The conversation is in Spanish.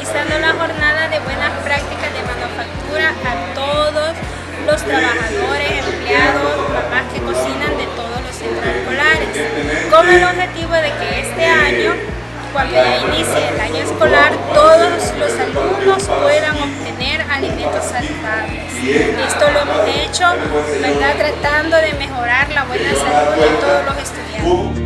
realizando la jornada de buenas prácticas de manufactura a todos los trabajadores, empleados, mamás que cocinan de todos los centros escolares, con el objetivo de que este año, cuando ya inicie el año escolar, todos los alumnos puedan obtener alimentos saludables. Esto lo hemos hecho, ¿verdad?, tratando de mejorar la buena salud de todos los estudiantes.